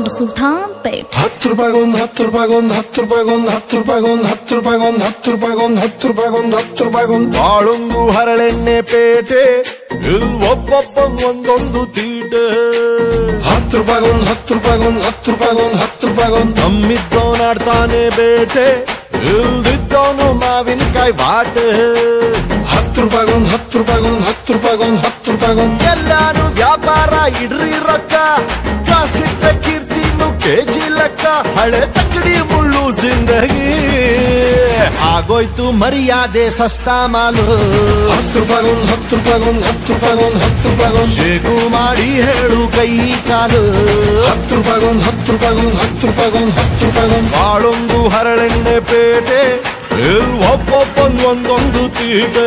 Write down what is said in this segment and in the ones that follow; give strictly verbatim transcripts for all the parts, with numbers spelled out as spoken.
सुल्तान पेट हत्तर रूपायಗೊಂದು हत्तर रूपायಗೊಂದು हत्तर रूपायಗೊಂದು हत्तर रूपायಗೊಂದು हत्तर रूपायಗೊಂದು हत्तर रूपायಗೊಂದು हत्तर रूपायಗೊಂದು हत्तर ರೂಪಾಯಗೊಂದು ಬಾಳುಂಗು ಹರಳೆಣ್ಣೆ ಪೇಟೆ ಒಬ್ಬೊಬ್ಬಂಗೊಂದೊಂದು ತೀಟೆ ಹತ್ತು ರೂಪಾಯಗೊಂದು ಹತ್ತು ರೂಪಾಯಗೊಂದು ಹತ್ತು ರೂಪಾಯಗೊಂದು ಹತ್ತು ರೂಪಾಯಗೊಂದು ನಮ್ಮಿದ್ದವನಾಡ್ತಾನೆ ಬೇಟೆ ಇಲ್ದಿದ್ದವನು ಮಾವಿನಕಾಯಿ ಬಾಟೆ ಹತ್ತು ರೂಪಾಯಗೊಂದು ಹತ್ತು ರೂಪಾಯಗೊಂದು ಹತ್ತು ರೂಪಾಯಗೊಂದು ಹತ್ತು ರೂಪಾಯಗೊಂದು ಎಲ್ಲಾನು ವ್ಯಾಪಾರ ಇಡ್ರಿ ರೊಕ್ಕ ಕಾಸಿಟ್ಟ ಕೀರ್ತಿನು ಕೆಜಿ ಲೆಕ್ಕ ಹಳೆ ತಕ್ಕಡಿ ಮುಳ್ಳು ಜಿಂದಗಿ ಆಗೋಯ್ತು ಮರ್ಯಾದೆ ಸಸ್ತಾ ಮಾಲು ಹತ್ತು ರೂಪಾಯಗೊಂದು ಹತ್ತು ರೂಪಾಯಗೊಂದು ಹತ್ತು ರೂಪಾಯಗೊಂದು ಹತ್ತು ರೂಪಾಯಗೊಂದು ಶೇಕು ಮಾಡಿ ಹೇಳು ಕೈ ಕಾಲು ಹತ್ತು ರೂಪಾಯಗೊಂದು ಹತ್ತು ರೂಪಾಯಗೊಂದು ಹತ್ತು ರೂಪಾಯಗೊಂದು ಹತ್ತು ರೂಪಾಯಗೊಂದು ಬಾಳುಂಗು ಹರಳೆಣ್ಣೆ ಪೇಟೆ ಒಬ್ಬೊಬ್ಬಂಗೊಂದೊಂದು ತೀಟೆ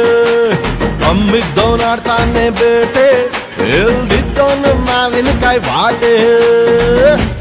ಅಮ್ಮಿದ್ದವನಾಡ್ತಾನೆ ಬೇಟೆ ಇಲ್ದಿದ್ದವನು ಮಾವಿನಕಾಯಿ ಬಾಟೆ